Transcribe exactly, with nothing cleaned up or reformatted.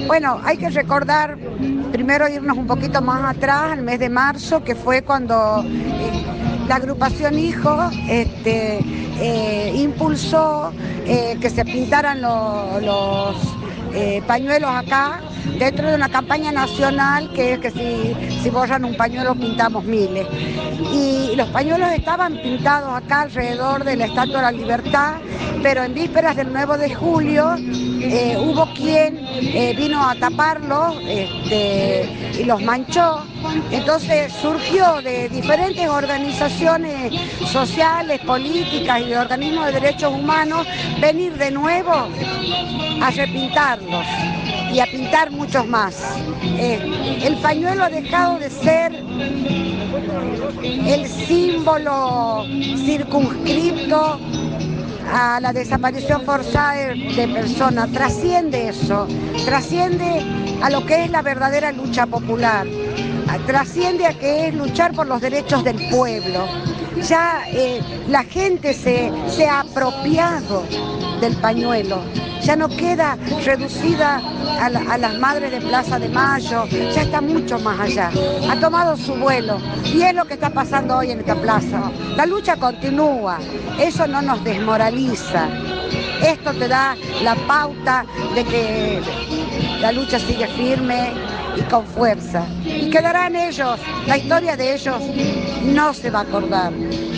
Bueno, hay que recordar, primero irnos un poquito más atrás, al mes de marzo, que fue cuando eh, la agrupación Hijo este, eh, impulsó eh, que se pintaran lo, los eh, pañuelos acá, dentro de una campaña nacional que es que si, si borran un pañuelo pintamos miles. Y los pañuelos estaban pintados acá alrededor de la Estatua de la Libertad, pero en vísperas del nueve de julio eh, hubo quien eh, vino a taparlos este, y los manchó. Entonces surgió de diferentes organizaciones sociales, políticas y de organismos de derechos humanos venir de nuevo a repintarlos y a pintar muchos más. Eh, el pañuelo ha dejado de ser el símbolo circunscripto a la desaparición forzada de, de personas, trasciende eso, trasciende a lo que es la verdadera lucha popular, trasciende a que es luchar por los derechos del pueblo. Ya eh, la gente se, se ha apropiado del pañuelo, ya no queda reducida a, la, a las madres de Plaza de Mayo, ya está mucho más allá, ha tomado su vuelo y es lo que está pasando hoy en esta plaza. La lucha continúa, eso no nos desmoraliza, esto te da la pauta de que la lucha sigue firme y con fuerza. Y quedarán ellos, la historia de ellos no se va a acordar.